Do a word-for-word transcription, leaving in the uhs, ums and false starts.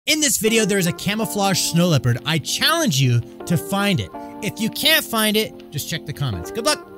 In this video, there is a camouflage snow leopard. I challenge you to find it. If you can't find it, just check the comments. Good luck.